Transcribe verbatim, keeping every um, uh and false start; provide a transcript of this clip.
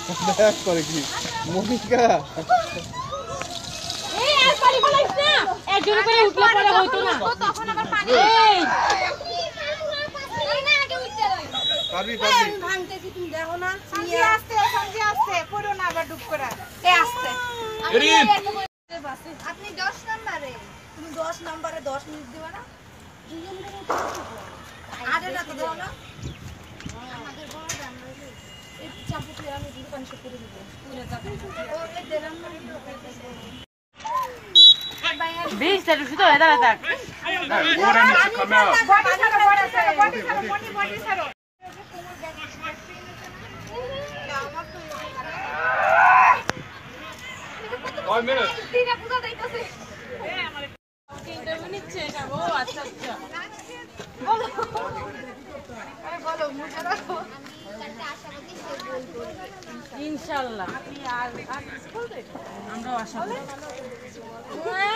দেখ করে কি মনিকা এই আর পারি বলাইস না একজন করে উঠলে পরে হইতো না তখন আবার পানি এই না আগে উঠতে লই পারবি পারবি ভাঙতেছি তুমি দেখো না সামনে আসছে সামনে আসছে পড়ো না আবার ডুব করে এ আসছে আপনি দশ নম্বরে তুমি দশ নম্বরে দশ মিনিট দিবা না দুজন মিনিট আরে না তো দাও না আমাদের বড় দাম রইছে এই চাপুতে আমি দোকান শুরু করে দিব পুরো টাকা ওরে দেরাম করে বিশ টাকা শুধু এটা থাক ওরে নিচে কামে বডি ছাড়ো বডি ছাড়ো বডি ছাড়ো বডি বডি ছাড়ো কয় মিনিট তিনটা পূজা দেইতাছে এ আমার তিনটা মিনিট শেষ ও আচ্ছা আচ্ছা বলো আরে বলো মুখে রাখো ইনশাআল্লাহ আপনি আর আর বলতে আমরাও আশা করি